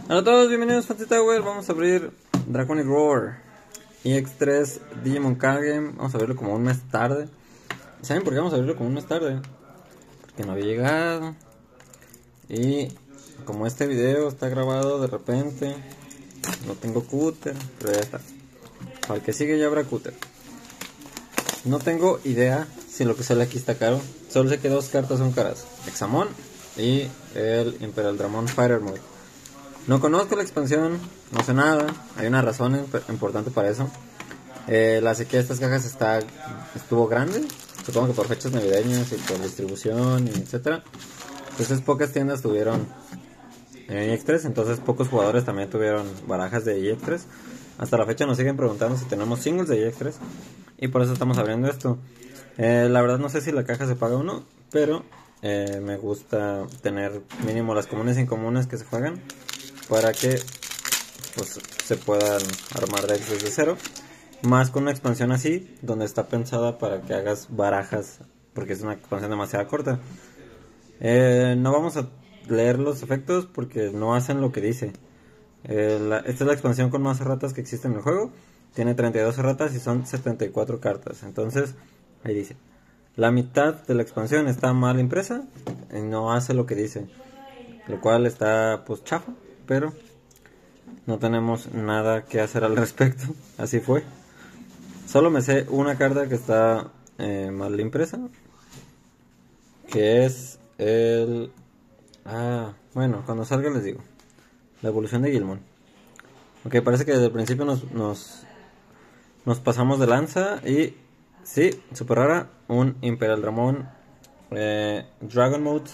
Hola a todos, bienvenidos a Fantasy Tower. Vamos a abrir Draconic Roar EX3 Digimon Card Game. Vamos a abrirlo como un mes tarde. ¿Saben por qué vamos a abrirlo como un mes tarde? Porque no había llegado. Y como este video está grabado de repente, no tengo cúter, pero ya está. Para el que sigue ya habrá cúter. No tengo idea si lo que sale aquí está caro. Solo sé que dos cartas son caras: Examon y el Imperial Dramon Fighter Mode. No conozco la expansión, no sé nada. Hay una razón importante para eso. La sequía de estas cajas estuvo grande. Supongo que por fechas navideñas y por distribución, y etcétera. Entonces pocas tiendas tuvieron EX3. Entonces pocos jugadores también tuvieron barajas de EX3. Hasta la fecha nos siguen preguntando si tenemos singles de EX3. Y por eso estamos abriendo esto. La verdad no sé si la caja se paga o no, pero me gusta tener mínimo las comunes e incomunes que se juegan, para que pues se puedan armar decks desde cero. Más con una expansión así, donde está pensada para que hagas barajas, porque es una expansión demasiado corta. No vamos a leer los efectos porque no hacen lo que dice. Esta es la expansión con más erratas que existe en el juego. Tiene 32 erratas y son 74 cartas. Entonces, ahí dice: la mitad de la expansión está mal impresa y no hace lo que dice, lo cual está pues chafa, pero no tenemos nada que hacer al respecto. Así fue. Solo me sé una carta que está mal impresa, que es el... bueno, cuando salga les digo. La evolución de Guilmon. Ok, parece que desde el principio nos pasamos de lanza. Y sí, super rara. Un Imperial Dramon Dragon Mode,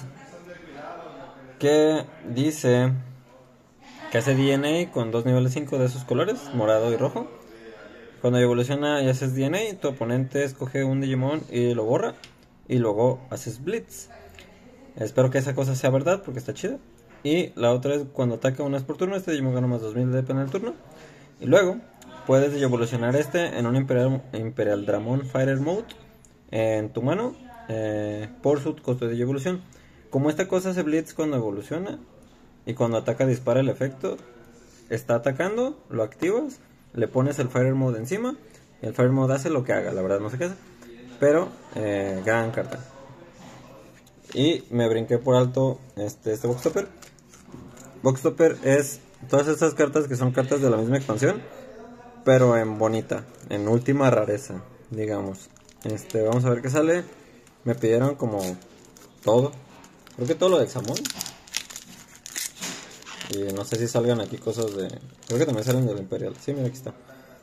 que dice que hace DNA con dos niveles 5 de sus colores, morado y rojo. Cuando evoluciona y haces DNA, tu oponente escoge un Digimon y lo borra, y luego haces Blitz. Espero que esa cosa sea verdad porque está chida. Y la otra es: cuando ataca una vez por turno, este Digimon gana más 2000 de DP en el turno. Y luego puedes evolucionar este en un Imperial Dramon Fighter Mode en tu mano, por su costo de evolución. Como esta cosa hace Blitz cuando evoluciona, y cuando ataca dispara el efecto, está atacando, lo activas, le pones el Fire Mode encima, y el Fire Mode hace lo que haga. La verdad no sé qué hace, pero gran carta. Y me brinqué por alto este Box Topper. Box Topper es todas estas cartas que son cartas de la misma expansión, pero en bonita, en última rareza, digamos. Vamos a ver qué sale. Me pidieron como todo, creo que todo lo de Examon. Y no sé si salgan aquí cosas de... creo que también salen del Imperial. Sí, mira, aquí está.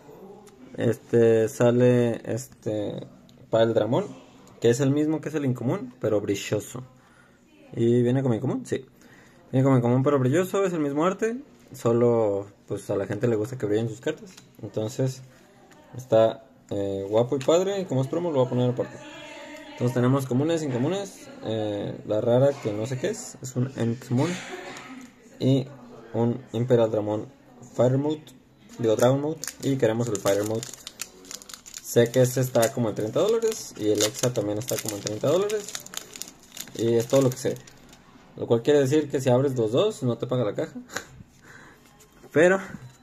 Sale para el Dramon, que es el mismo que es el incomún, pero brilloso. ¿Y viene como incomún? Sí. Viene como incomún pero brilloso, es el mismo arte. Solo pues a la gente le gusta que brillen sus cartas. Entonces está guapo y padre. Y como es promo lo voy a poner aparte. Entonces tenemos comunes, incomunes. La rara que no sé qué es un Entmoon. Y un Imperial Dramon Fire Mode, digo Dragon Mode, y queremos el Fire Mode. Sé que este está como en $30 y el Exa también está como en $30, y es todo lo que sé. Lo cual quiere decir que si abres los dos no te paga la caja. Pero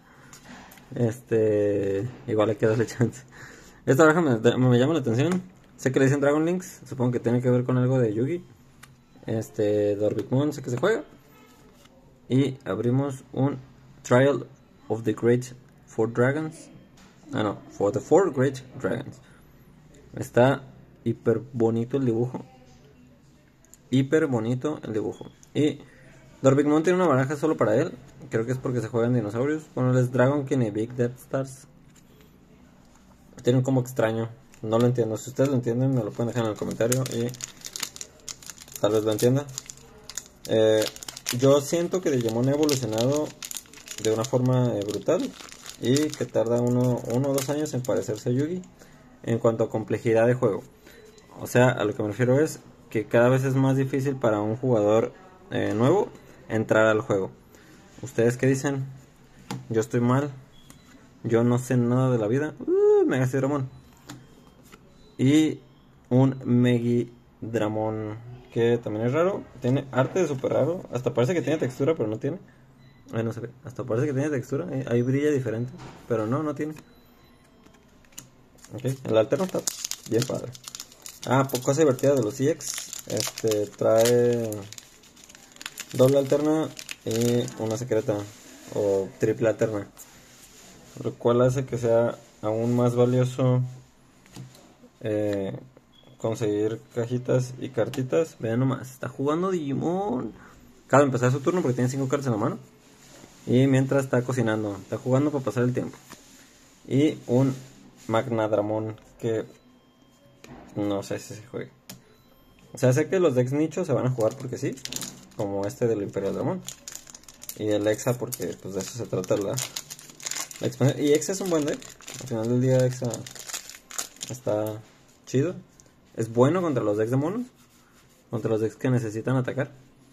igual hay que darle chance. Esta baraja me llama la atención. Sé que le dicen Dragon Links, supongo que tiene que ver con algo de Yugi. Dorbic Moon sé que se juega. Y abrimos un Trial of the Great Four Dragons. For the Four Great Dragons. Está hiper bonito el dibujo. Hiper bonito el dibujo. Y Dorbic Moon tiene una baraja solo para él. Creo que es porque se juegan dinosaurios. Bueno, es Dragon King y Big Death Stars. Tiene un combo extraño. No lo entiendo. Si ustedes lo entienden, me lo pueden dejar en el comentario y tal vez lo entienda. Yo siento que Digimon ha evolucionado de una forma brutal, y que tarda uno o 2 años en parecerse a Yugi en cuanto a complejidad de juego. O sea, a lo que me refiero es que cada vez es más difícil para un jugador nuevo entrar al juego. ¿Ustedes qué dicen? Yo estoy mal. Yo no sé nada de la vida. Mega Dramon. Y un Megi Dramon, que también es raro. Tiene arte de super raro. Hasta parece que tiene textura, pero no tiene. Ahí no se ve. Hasta parece que tiene textura. Ahí brilla diferente. Pero no tiene. Ok, el alterno está bien padre. Cosa divertida de los EX. Trae doble alterna y una secreta o triple alterna, lo cual hace que sea aún más valioso conseguir cajitas y cartitas. Vean nomás, está jugando Digimon. Acaba de empezar su turno porque tiene 5 cartas en la mano. Y mientras está cocinando, está jugando para pasar el tiempo. Y un Magnadramon que no sé si se juegue. O sea, sé que los decks nichos se van a jugar porque sí, como este del Imperial Dramon. Y el Exa porque pues de eso se trata la expansión. Y Exa es un buen deck. Al final del día Exa está chido. Es bueno contra los decks de monos. Contra los decks que necesitan atacar.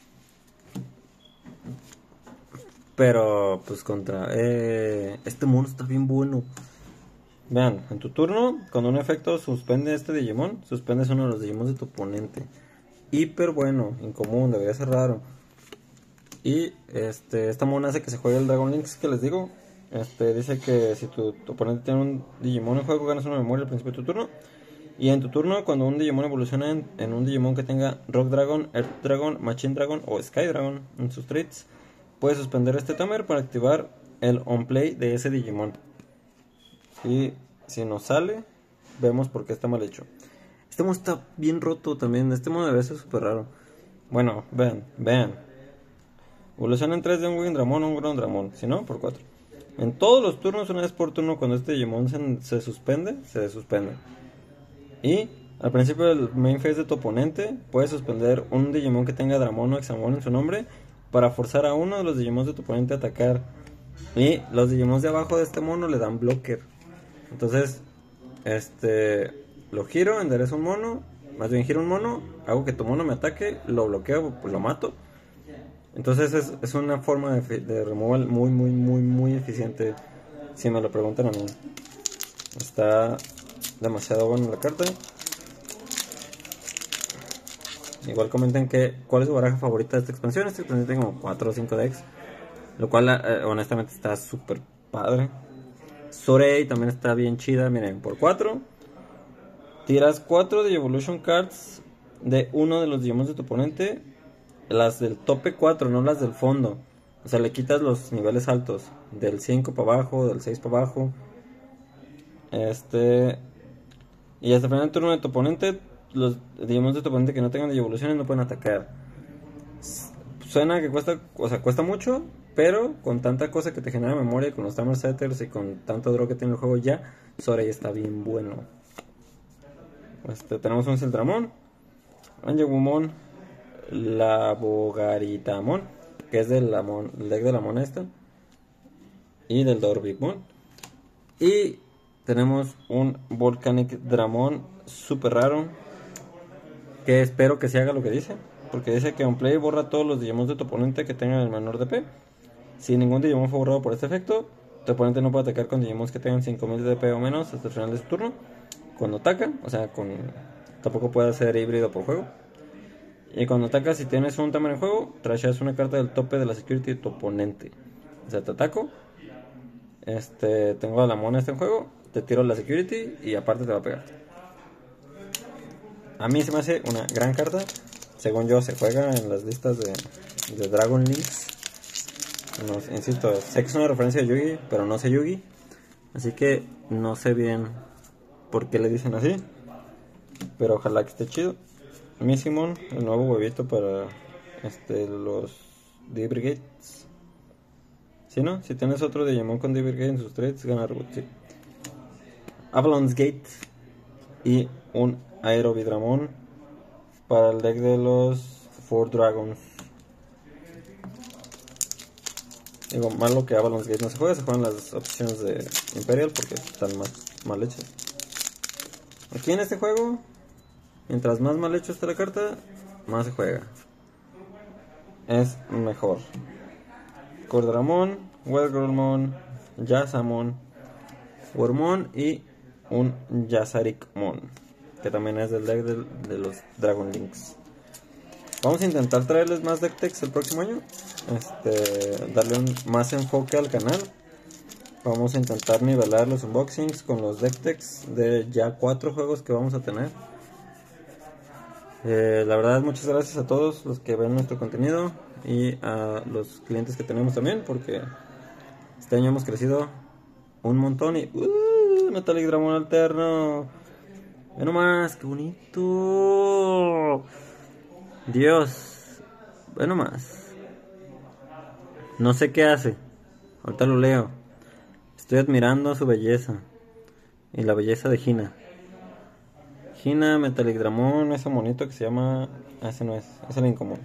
Pero pues contra... este mono está bien bueno. Vean, en tu turno, cuando un efecto suspende este Digimon, suspendes uno de los Digimon de tu oponente. Hiper bueno, incomún, debería ser raro. Y esta mona hace que se juegue el Dragon Lynx que les digo. Dice que si tu oponente tiene un Digimon en juego, ganas una memoria al principio de tu turno. Y en tu turno, cuando un Digimon evoluciona en un Digimon que tenga Rock Dragon, Earth Dragon, Machine Dragon o Sky Dragon en sus traits, puedes suspender este timer para activar el on play de ese Digimon. Y si nos sale, vemos por qué está mal hecho. Este mono está bien roto también. Este mono debe ser súper raro. Bueno, vean. Evoluciona en 3 de un Windramon o un Grondramon. Si no, por 4. En todos los turnos, una vez por turno, cuando este Digimon se suspende, se desuspende. Y al principio del main phase de tu oponente, puedes suspender un Digimon que tenga Dramon o Examon en su nombre para forzar a uno de los Digimons de tu oponente a atacar. Y los Digimons de abajo de este mono le dan blocker. Entonces, lo giro, enderezo un mono, más bien giro un mono, hago que tu mono me ataque, lo bloqueo, pues lo mato. Entonces es una forma de removal muy eficiente, si me lo preguntan a mí. Está demasiado buena la carta. Igual comenten cuál es su baraja favorita de esta expansión. Esta expansión tiene como 4 o 5 decks, lo cual honestamente está súper padre. Sorei también está bien chida. Miren, por 4 tiras 4 de Evolution Cards de uno de los Digimons de tu oponente. Las del tope 4, no las del fondo. O sea, le quitas los niveles altos. Del 5 para abajo, del 6 para abajo. Y hasta el final del turno de tu oponente, los Digimons de tu oponente que no tengan de evoluciones no pueden atacar. Suena que cuesta mucho, pero con tanta cosa que te genera memoria, con los timer setters y con tanto draw que tiene el juego ya, Sorei está bien bueno. Tenemos un Sildramon, Angemon, Labogaritamon, que es del deck de la mona esta, y del Dorbigmon. Y tenemos un Volcanic Dramon super raro, que espero que se haga lo que dice, porque dice que on play borra todos los Digimons de tu oponente que tengan el menor DP. Si ningún Digimon fue borrado por este efecto, tu oponente no puede atacar con Digimons que tengan 5000 de DP o menos hasta el final de su turno. Cuando ataca, o sea, tampoco puede ser híbrido por juego. Y cuando atacas, si tienes un timer en juego, trasheas una carta del tope de la security de tu oponente. O sea, te ataco, tengo a la mona en juego, te tiro la security y aparte te va a pegar. A mí se me hace una gran carta. Según yo, se juega en las listas de Dragon Lynx. No, insisto, sé que es una referencia de Yugi, pero no sé Yugi. Así que no sé bien por qué le dicen así. Pero ojalá que esté chido. Missimon, el nuevo huevito para los D-Brigades. Si no, si tienes otro Digimon con D-Brigade en sus trades, gana reboot, sí. Avalon's Gate y un Aerovidramon para el deck de los 4 Dragons. Digo, malo que Avalon's Gate no se juega, se juegan las opciones de Imperial porque están más mal hechas. Aquí en este juego, mientras más mal hecho esté la carta, más se juega. Es mejor. Cordramon, Welgormon, Yasamon, Wormon y un Yazarikmon, que también es del deck de los Dragon Lynx. Vamos a intentar traerles más deck techs el próximo año. Darle más enfoque al canal. Vamos a intentar nivelar los unboxings con los deck techs de ya 4 juegos que vamos a tener. La verdad, muchas gracias a todos los que ven nuestro contenido y a los clientes que tenemos también, porque este año hemos crecido un montón. Y Metallic Dramon alterno, ve nomás, qué bonito. Dios, ve nomás. No sé qué hace, ahorita lo leo. Estoy admirando su belleza y la belleza de Hina. Hina, Metallic Dramon, ese monito que se llama... ese no es, es el incomún.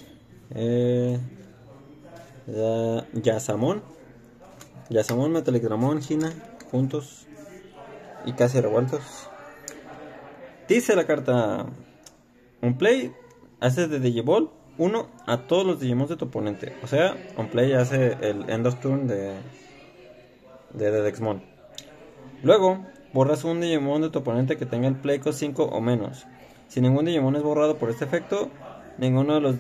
Yasamon, Metallic Dramon, Hina, juntos y casi revueltos. Dice la carta: un play hace de Digiball 1 a todos los Digimons de tu oponente. O sea, un play hace el end of turn de Dexmon. Luego, borras un Digimon de tu oponente que tenga el play cost 5 o menos. Si ningún Digimon es borrado por este efecto, ninguno de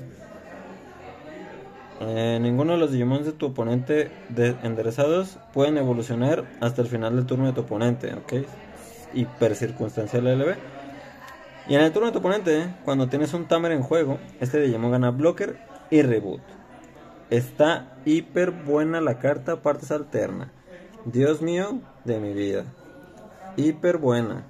los Digimons de tu oponente enderezados pueden evolucionar hasta el final del turno de tu oponente, ¿ok? Hipercircunstancial LB. Y en el turno de tu oponente, cuando tienes un Tamer en juego, este Digimon gana blocker y reboot. Está hiper buena la carta, partes alterna. Dios mío de mi vida. Hiper buena.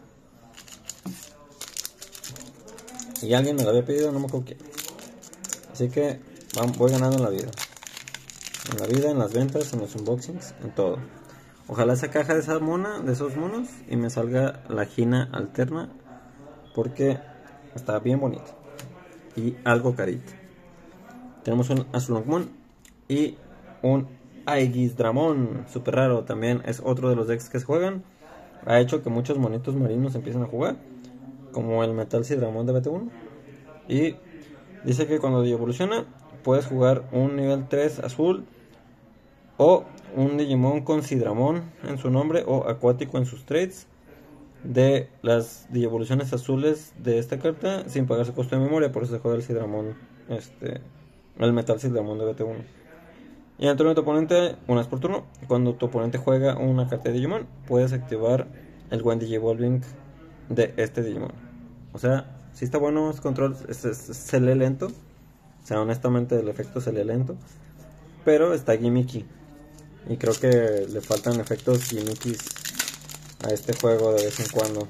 Y alguien me la había pedido, no me acuerdo quién. Así que voy ganando en la vida. En la vida, en las ventas, en los unboxings, en todo. Ojalá esa caja de esa mona, de esos monos, y me salga la Hina alterna, porque está bien bonita y algo carita. Tenemos un Azulongmon y un Aegis Dramon, super raro. También es otro de los decks que se juegan. Ha hecho que muchos monitos marinos empiecen a jugar, como el Metal Sidramon de BT1. Y dice que cuando evoluciona puedes jugar un nivel 3 azul o un Digimon con Sidramon en su nombre o acuático en sus traits de las Digievoluciones azules de esta carta sin pagar su costo de memoria. Por eso se juega el Sidramon, el Metal Sidramon de BT1. Y en el turno de tu oponente, una vez por turno, cuando tu oponente juega una carta de Digimon, puedes activar el When Digivolving de este Digimon. O sea, si está bueno, es control, se lee lento. O sea, honestamente el efecto se lee lento, pero está gimmicky. Y creo que le faltan efectos gimmickys a este juego de vez en cuando.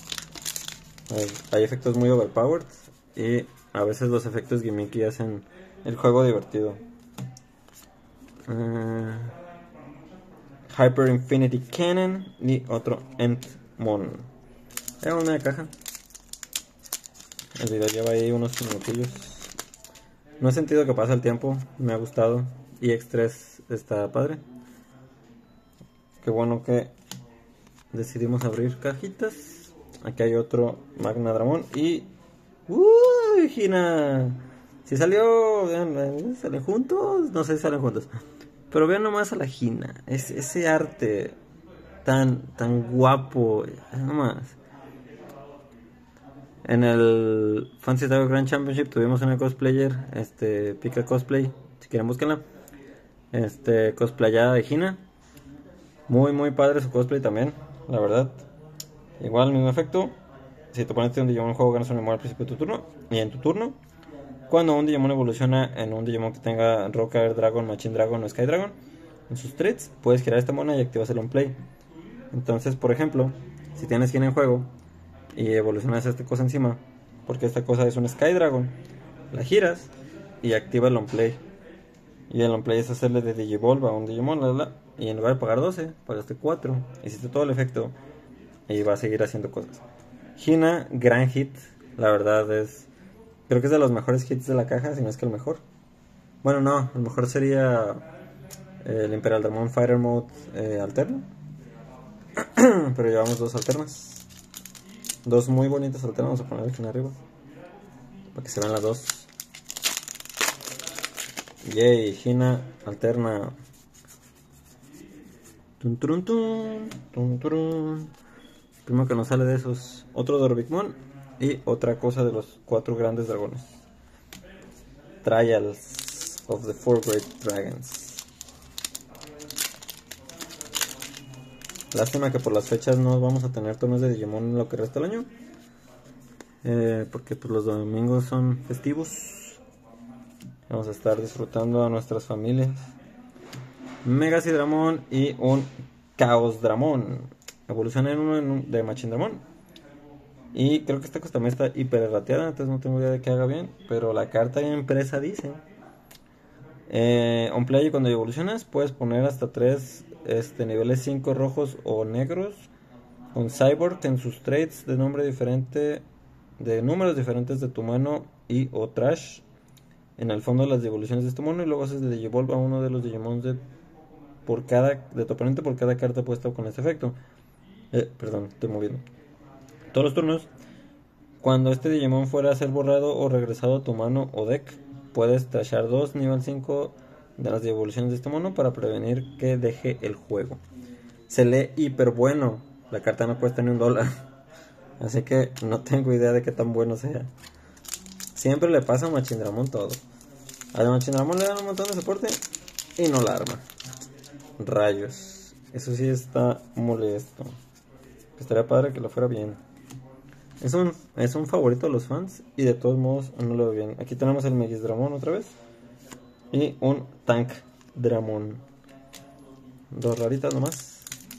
Hay efectos muy overpowered y a veces los efectos gimmicky hacen el juego divertido. Hyper Infinity Cannon y otro Entmon. Es una caja. El video lleva ahí unos minutillos. No he sentido que pasa el tiempo, me ha gustado. Y X3 está padre. Qué bueno que decidimos abrir cajitas. Aquí hay otro Magna Dramon y... ¡Uy, Hina! Si salió... Vean, ¿salen juntos? No sé si salen juntos. Pero vean nomás a la Hina. Ese arte tan guapo. Nomás. En el Fantasy Star Grand Championship tuvimos una cosplayer, Pika Cosplay, si quieren búsquenla. Cosplayada de Hina. Muy padre su cosplay también, la verdad. Igual, mismo efecto. Si te pones un Digimon en juego, ganas un memoria al principio de tu turno. Y en tu turno, cuando un Digimon evoluciona en un Digimon que tenga Rock Air Dragon, Machine Dragon o Sky Dragon en sus traits, puedes girar esta mona y activas el on play. Entonces, por ejemplo, si tienes Hina en juego y evolucionas esta cosa encima, porque esta cosa es un Sky Dragon, la giras y activa el on play. Y el on play es hacerle de Digivolve a un Digimon, y en lugar de pagar 12, pagaste 4, hiciste todo el efecto y va a seguir haciendo cosas. Hina, gran hit, la verdad creo que es de los mejores hits de la caja, si no es que el mejor. Bueno, no, el mejor sería el Imperial Dramon Fighter Mode alterno. Pero llevamos dos alternas. Dos muy bonitas alternas, vamos a poner aquí en arriba para que se vean las dos. Yay, Hina alterna. Tun, turun, tun, tun, turun. Primero que nos sale de esos, otro Dorbigmon y otra cosa de los 4 grandes dragones. Trials of the Four Great Dragons. Lástima que por las fechas no vamos a tener torneos de Digimon en lo que resta del año. Porque pues, los domingos son festivos. Vamos a estar disfrutando a nuestras familias. Megasidramon y un Chaos Dramon. Evoluciona en uno de Machinedramon. Y creo que esta cosa también está hiper errateada, entonces no tengo idea de qué haga bien. Pero la carta impresa dice: on play, cuando evolucionas puedes poner hasta 3 niveles 5 rojos o negros con Cyborg en sus traits de nombre diferente, de números diferentes de tu mano y o trash en el fondo de las evoluciones de este mono, y luego haces de Digivolve a uno de los Digimons de tu oponente por cada carta puesta con este efecto. Perdón, estoy moviendo. Todos los turnos, cuando este Digimon fuera a ser borrado o regresado a tu mano o deck, puedes trashar 2 nivel 5 de las evoluciones de este mono para prevenir que deje el juego. Se lee hiper bueno. La carta no cuesta ni $1. Así que no tengo idea de qué tan bueno sea. Siempre le pasa a Machinedramon todo. A Machinedramon le dan un montón de soporte y no la arma. Rayos. Eso sí está molesto. Estaría padre que lo fuera bien. Es un favorito de los fans y de todos modos no lo veo bien. Aquí tenemos el Megisdramon otra vez. Y un Tank Dramon. 2 raritas nomás.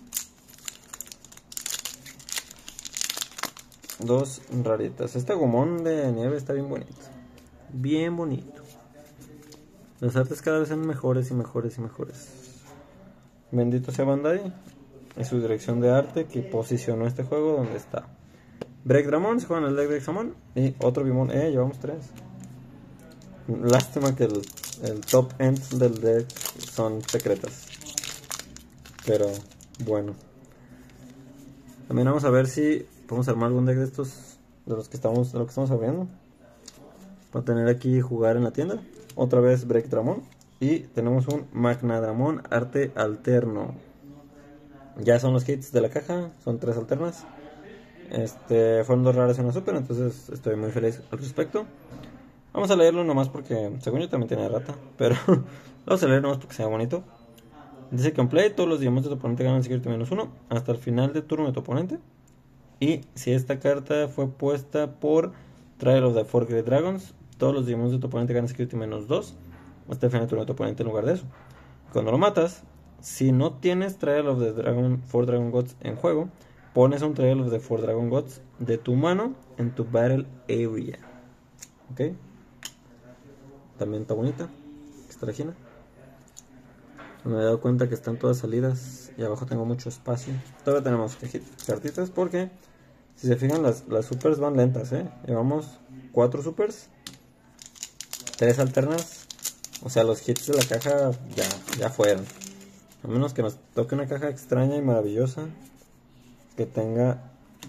2 raritas. Este gomón de nieve está bien bonito. Bien bonito. Las artes cada vez son mejores y mejores y mejores. Bendito sea Bandai y su dirección de arte que posicionó este juego donde está. Break Dramon, se juega en el deck de Examon. Y otro Bimon. Llevamos 3. Lástima que el top end del deck son secretas. Pero bueno. También vamos a ver si podemos armar algún deck de estos, de lo que estamos abriendo, para tener aquí y jugar en la tienda. Otra vez Break Dramon. Y tenemos un Magnadramon arte alterno. Ya son los hits de la caja. Son 3 alternas. Fueron 2 raras y una super. Entonces estoy muy feliz al respecto. Vamos a leerlo nomás porque según yo también tiene rata. Pero vamos a leer nomás porque sea bonito. Dice que en play todos los Digimons de tu oponente ganan Security -1 hasta el final de turno de tu oponente. Y si esta carta fue puesta por Trial of the Four Great Dragons, todos los Digimons de tu oponente ganan Security -2 hasta el final de turno de tu oponente en lugar de eso. Cuando lo matas, si no tienes Trial of the Four Dragon Gods en juego, pones un Trial of the Four Dragon Gods de tu mano en tu Battle Area. Ok. También está bonita esta página. Me he dado cuenta que están todas salidas y abajo tengo mucho espacio. Todavía tenemos cartitas porque si se fijan las supers van lentas, Llevamos 4 supers, 3 alternas. O sea, los hits de la caja ya fueron. A menos que nos toque una caja extraña y maravillosa que tenga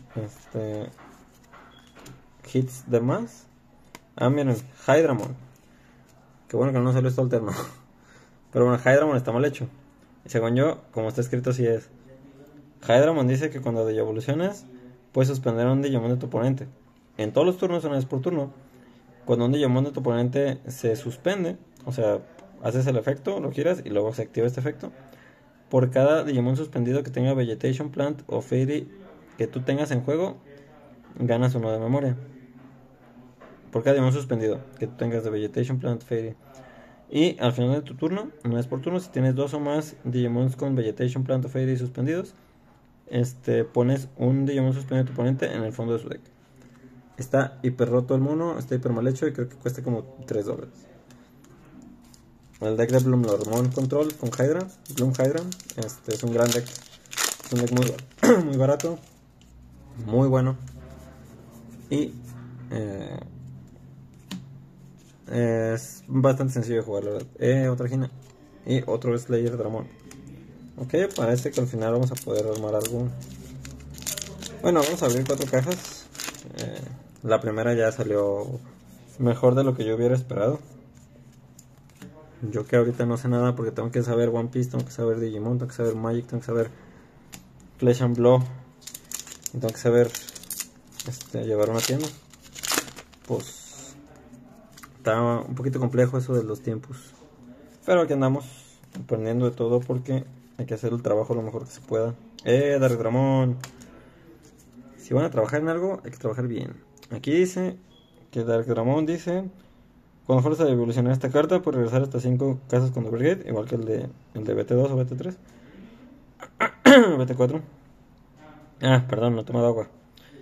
hits de más. Miren, Hydramon. Qué bueno que no salió esto alterno. Pero bueno, Hydramon está mal hecho. Y según yo, como está escrito, así es. Hydramon dice que cuando evolucionas, puedes suspender a un Digimon de tu oponente. En todos los turnos, una vez por turno. Cuando un Digimon de tu oponente se suspende, o sea, haces el efecto, lo giras y luego se activa este efecto. Por cada Digimon suspendido que tenga Vegetation Plant o Fairy que tú tengas en juego, ganas 1 de memoria. Por cada Digimon suspendido que tú tengas de Vegetation Plant, Fairy. Y al final de tu turno, una vez por turno, si tienes 2 o más Digimons con Vegetation Plant o Fairy suspendidos, pones un Digimon suspendido de tu oponente en el fondo de su deck. Está hiper roto el mono, está hiper mal hecho y creo que cuesta como $3. El deck de Bloomlordmon Control con Hydra, Bloom Hydra, es un gran deck. Es un deck muy barato, muy bueno. Y es bastante sencillo de jugar, la verdad. Otra gina. Y otro Slayer Dramon. Ok, parece que al final vamos a poder armar algo. Bueno, vamos a abrir 4 cajas. La primera ya salió mejor de lo que yo hubiera esperado. Yo que ahorita no sé nada porque tengo que saber One Piece, tengo que saber Digimon, tengo que saber Magic, tengo que saber Flesh and Blow. Y tengo que saber llevar una tienda. Pues Está un poquito complejo eso de los tiempos. Pero aquí andamos aprendiendo de todo porque hay que hacer el trabajo lo mejor que se pueda. Dark Dramón. Si van a trabajar en algo, hay que trabajar bien. Aquí dice que Dark Dramón dice: cuando fuerzas a evolucionar esta carta, puedes regresar hasta 5 casas con Double Gate, igual que el de BT2 o BT3. BT4. Ah, perdón, no he tomado agua.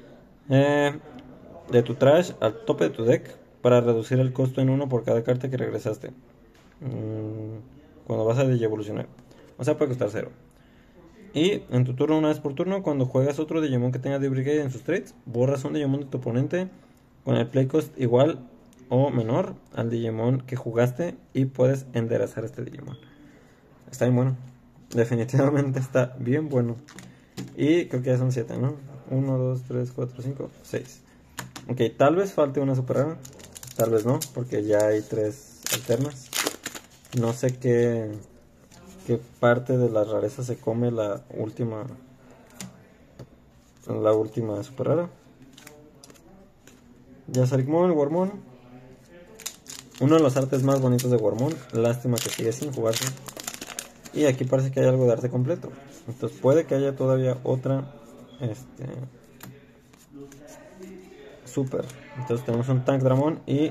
De tu trash al tope de tu deck para reducir el costo en 1 por cada carta que regresaste. Cuando vas a evolucionar. O sea, puede costar 0. Y en tu turno, una vez por turno, cuando juegas otro Digimon que tenga Double Gate en sus trades, borras un Digimon de tu oponente con el play cost igual o menor al Digimon que jugaste y puedes enderezar este Digimon. Está bien bueno. Definitivamente está bien bueno. Y creo que ya son 7, ¿no? 1, 2, 3, 4, 5, 6. Ok, tal vez falte una super rara. Tal vez no, porque ya hay 3 alternas. No sé qué parte de la rareza se come la última super rara. Yasaricmon, Wormon. Uno de los artes más bonitos de Wormon. Lástima que sigue sin jugarse. Y aquí parece que hay algo de arte completo. Entonces puede que haya todavía otra super. Entonces tenemos un Tank Dramon y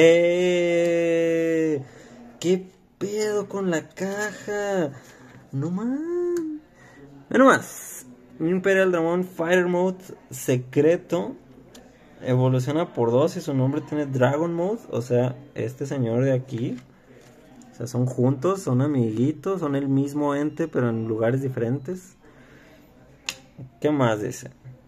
¿qué pedo con la caja? No man. Bueno más. Imperial Dramon Fighter Mode secreto. Evoluciona por 2 y su nombre tiene Dragon Mode. O sea, este señor de aquí. O sea, son juntos, son amiguitos, son el mismo ente, pero en lugares diferentes. ¿Qué más dice?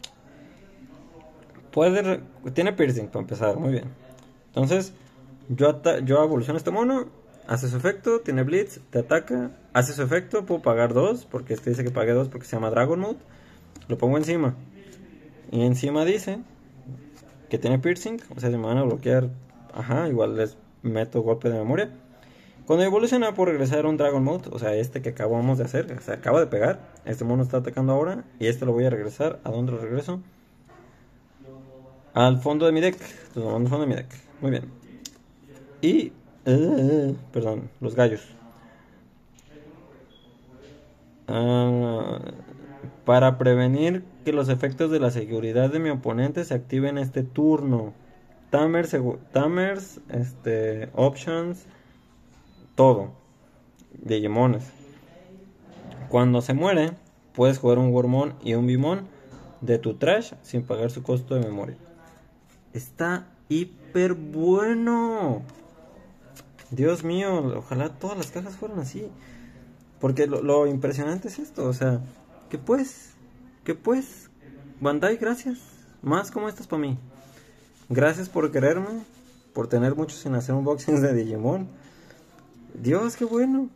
Tiene piercing para empezar, muy bien. Entonces, yo evoluciono este mono, hace su efecto, tiene blitz, te ataca, hace su efecto, puedo pagar 2, porque este dice que pague 2 porque se llama Dragon Mode. Lo pongo encima. Y encima dice que tiene piercing, o sea, si me van a bloquear, ajá, igual les meto golpe de memoria. Cuando evoluciona puedo regresar a un Dragon Mode, o sea, este que acabamos de hacer, se acaba de pegar. Este mono está atacando ahora y este lo voy a regresar. ¿A dónde lo regreso? Al fondo de mi deck. Entonces, al fondo de mi deck. Muy bien. Y... perdón, los gallos. Para prevenir que los efectos de la seguridad de mi oponente se activen este turno. Tamers, options, todo. Digimones. Cuando se muere, puedes jugar un Wormon y un Bimon de tu trash sin pagar su costo de memoria. Está hiper bueno. Dios mío, ojalá todas las cajas fueran así. Porque lo impresionante es esto, o sea, que pues, Bandai, gracias. Más como estas para mí. Gracias por quererme, por tener mucho sin hacer unboxings de Digimon. Dios, qué bueno.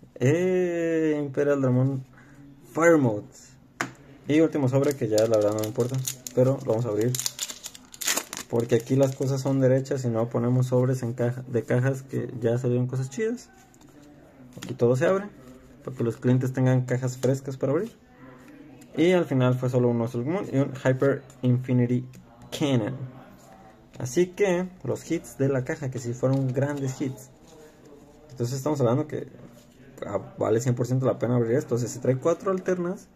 Imperial Dramon Fire Mode. Y último sobre que ya la verdad no me importa, pero lo vamos a abrir. Porque aquí las cosas son derechas y no ponemos sobres de cajas que ya salieron cosas chidas. Aquí todo se abre, para que los clientes tengan cajas frescas para abrir. Y al final fue solo un Nozzlemon y un Hyper Infinity Cannon. Así que los hits de la caja, que sí fueron grandes hits. Entonces estamos hablando que vale 100% la pena abrir esto. O sea, si trae 4 alternas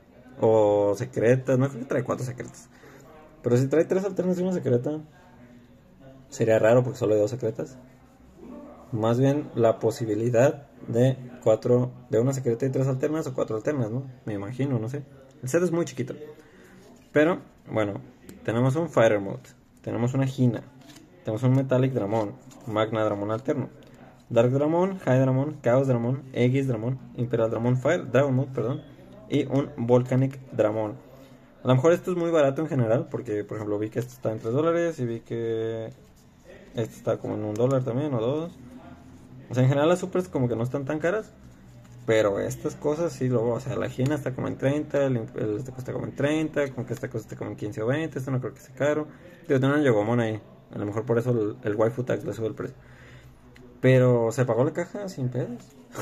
o secretas, no creo que trae 4 secretas. Pero si trae 3 alternas y una secreta, sería raro porque solo hay 2 secretas. Más bien la posibilidad de 4, de una secreta y 3 alternas o 4 alternas, ¿no? Me imagino, no sé. El set es muy chiquito. Pero, bueno, tenemos un Fighter Mode, tenemos una Hina, tenemos un Metallic Dramon, Magna Dramon alterno, Dark Dramon, High Dramon, Chaos Dramon, Aegis Dramon, Imperial Dramon Fire, Dragon Mode, perdón, y un Volcanic Dramon. A lo mejor esto es muy barato en general, porque por ejemplo vi que esto está en $3 y vi que esto está como en $1 también o 2. O sea, en general las supers como que no están tan caras, pero estas cosas sí o sea, la Hina está como en 30, este cuesta como en 30, como que esta cosa está como en 15 o 20, esto no creo que sea caro. Digo, tiene un Yogomon ahí, a lo mejor por eso el waifu tax le sube el precio. Pero se pagó la caja sin pedos.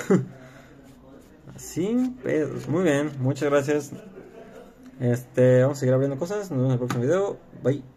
Sin pedos. Muy bien, muchas gracias. Vamos a seguir abriendo cosas. Nos vemos en el próximo video. Bye.